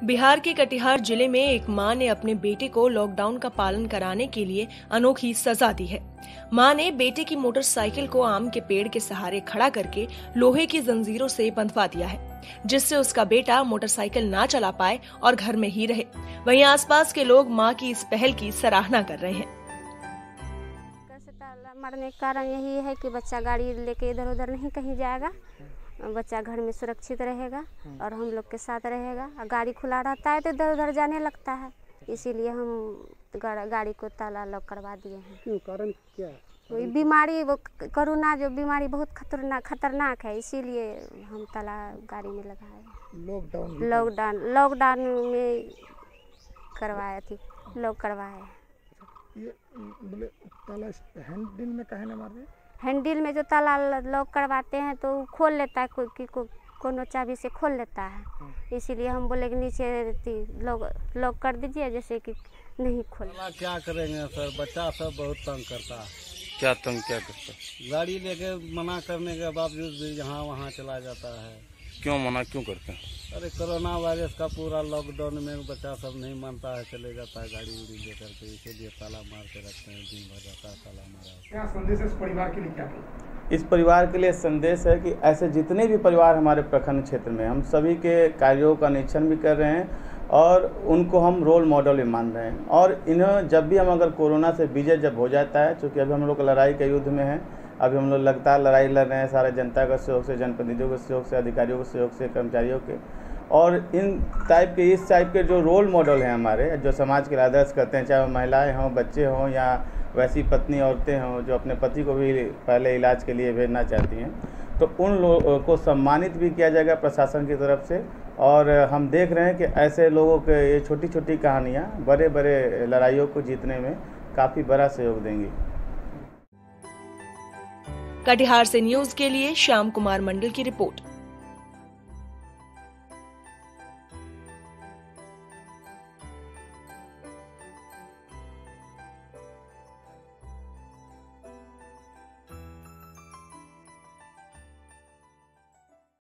बिहार के कटिहार जिले में एक मां ने अपने बेटे को लॉकडाउन का पालन कराने के लिए अनोखी सजा दी है। मां ने बेटे की मोटरसाइकिल को आम के पेड़ के सहारे खड़ा करके लोहे की जंजीरों से बंधवा दिया है, जिससे उसका बेटा मोटरसाइकिल ना चला पाए और घर में ही रहे। वहीं आसपास के लोग मां की इस पहल की सराहना कर रहे हैं। मरने का कारण यही है कि बच्चा गाड़ी लेके इधर उधर नहीं कहीं जाएगा, बच्चा घर में सुरक्षित रहेगा और हम लोग के साथ रहेगा। गाड़ी खुला रहता है तो इधर उधर जाने लगता है, इसीलिए हम गाड़ी को ताला लॉक करवा दिए हैं। क्यों, कारण क्या है? कोई बीमारी, वो कोरोना जो बीमारी बहुत खतरनाक है, इसीलिए हम ताला गाड़ी में लगाए। लॉकडाउन में करवाया थी, लॉक करवाया। ये बोले ताला हैंडल में काहे ना मार रहे? हैंडल में जो ताला लॉक करवाते हैं तो खोल लेता है, कोनो चाबी से खोल लेता है, इसीलिए हम बोले कि नीचे लॉक कर दीजिए, जैसे कि नहीं खोल। क्या करेंगे सर, बच्चा सब बहुत तंग करता है। क्या करता है? गाड़ी लेके मना करने के बावजूद भी यहाँ वहाँ चला जाता है। क्यों मना क्यों करते हैं? अरे कोरोना वायरस का पूरा लॉकडाउन में बच्चा सब नहीं मानता है, चले जाता है गाड़ी उड़ी लेकर के, इसीलिए ताला मार के रखते हैं। दिन भर जाता है ताला मारा। क्या संदेश है इस परिवार के लिए? क्या इस परिवार के लिए संदेश है कि ऐसे जितने भी परिवार हमारे प्रखंड क्षेत्र में, हम सभी के कार्यों का निरीक्षण भी कर रहे हैं और उनको हम रोल मॉडल भी मान रहे हैं। और इन्हें जब भी हम अगर कोरोना से विजय जब हो जाता है, चूँकि अभी हम लोग लड़ाई के युद्ध में हैं, अभी हम लोग लगातार लड़ाई लड़ रहे हैं, सारे जनता का सहयोग से, जनप्रतिनिधियों के सहयोग से, अधिकारियों के सहयोग से, कर्मचारियों के, और इस टाइप के जो रोल मॉडल हैं हमारे, जो समाज के आदर्श करते हैं, चाहे वो महिलाएं हों, बच्चे हों या वैसी पत्नी औरतें हों जो अपने पति को भी पहले इलाज के लिए भेजना चाहती हैं, तो उन लोगों को सम्मानित भी किया जाएगा प्रशासन की तरफ से। और हम देख रहे हैं कि ऐसे लोगों के ये छोटी छोटी कहानियाँ बड़े बड़े लड़ाइयों को जीतने में काफ़ी बड़ा सहयोग देंगी। कटिहार से न्यूज के लिए श्याम कुमार मंडल की रिपोर्ट।